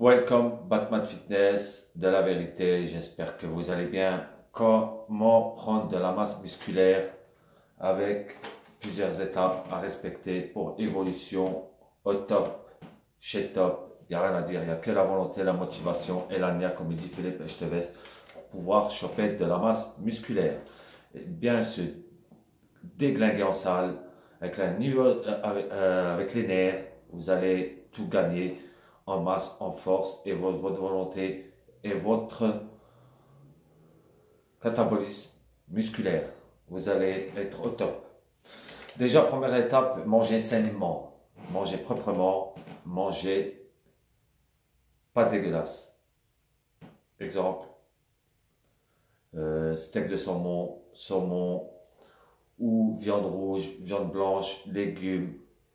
Welcome Batman Fitness, de la vérité, j'espère que vous allez bien. Comment prendre de la masse musculaire avec plusieurs étapes à respecter pour évolution au top, chez top. Il n'y a rien à dire, il n'y a que la volonté, la motivation et l'agna, comme il dit Philippe Esteves, pour pouvoir choper de la masse musculaire. Et bien se déglinguer en salle, avec les nerfs, vous allez tout gagner en masse, en force et votre volonté et votre catabolisme musculaire. Vous allez être au top. Déjà, première étape, manger sainement, manger proprement, manger pas dégueulasse. Exemple, steak de saumon, saumon ou viande rouge, viande blanche, légumes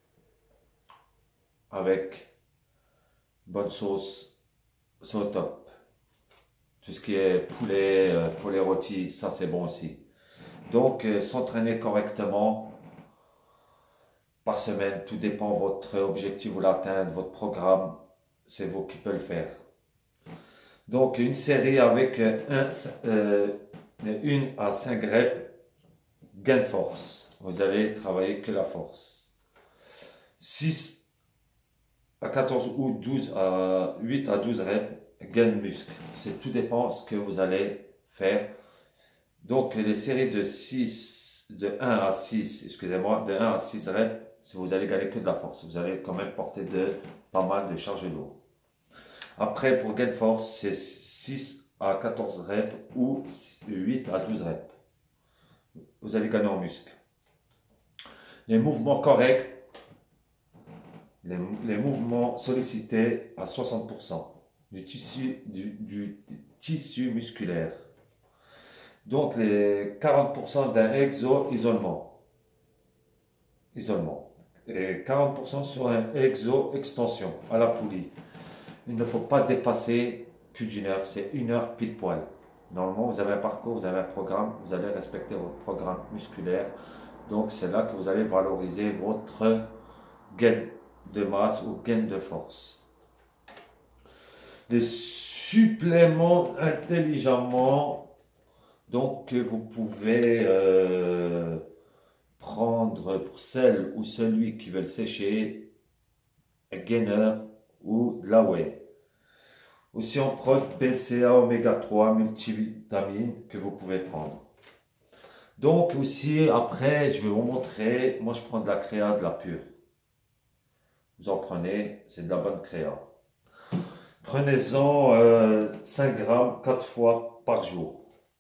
avec bonne sauce, c'est au top. Tout ce qui est poulet, poulet rôti, ça c'est bon aussi. Donc, s'entraîner correctement par semaine, tout dépend de votre objectif, vous l'atteindre, votre programme, c'est vous qui pouvez le faire. Donc, une série avec 1 à 5 reps, gain de force. Vous allez travailler que la force. 6 à 14 ou 12 à 8 à 12 reps, gain de muscle. C'est tout dépend de ce que vous allez faire. Donc, les séries de 1 à 6, excusez-moi, de 1 à 6 reps, si vous allez gagner que de la force. Vous allez quand même porter pas mal de charges lourdes. Après, pour gain de force, c'est 6 à 14 reps ou 8 à 12 reps. Vous allez gagner en muscle. Les mouvements corrects, les mouvements sollicités à 60% du tissu musculaire. Donc, les 40% d'un isolement. Et 40% sur un exo-extension à la poulie. Il ne faut pas dépasser plus d'une heure, c'est 1 heure pile poil. Normalement, vous avez un parcours, vous avez un programme, vous allez respecter votre programme musculaire. Donc, c'est là que vous allez valoriser votre gain de masse ou gain de force. Les suppléments intelligemment, donc, que vous pouvez prendre pour celle ou celui qui veut le sécher, un gainer ou de la whey. Aussi en prod BCA oméga 3 multivitamines que vous pouvez prendre. Donc aussi après je vais vous montrer, moi je prends de la créa, de la pure. Vous en prenez, c'est de la bonne créa. Prenez-en 5 grammes 4 fois par jour.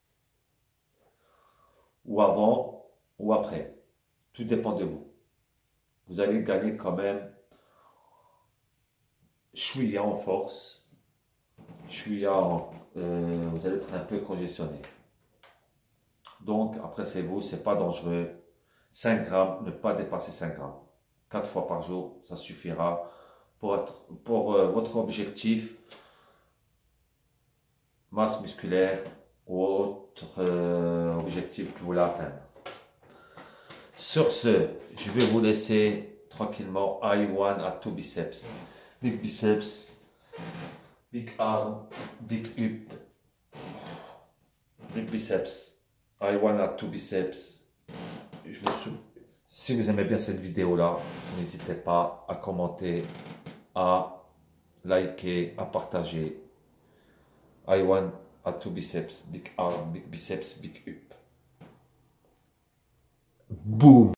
Ou avant ou après. Tout dépend de vous. Vous allez gagner quand même chouïa en force. Vous allez être un peu congestionné. Donc, après, c'est vous, c'est pas dangereux. 5 grammes, ne pas dépasser 5 grammes. 4 fois par jour, ça suffira pour votre objectif, masse musculaire ou autre objectif que vous voulez atteindre. Sur ce, je vais vous laisser tranquillement. I1 à tout biceps. Big biceps, big arm, big hip, big biceps. I1 à tout biceps. Si vous aimez bien cette vidéo là, n'hésitez pas à commenter, à liker, à partager. I1 à tout biceps, big arm, big biceps, big hip. Boom!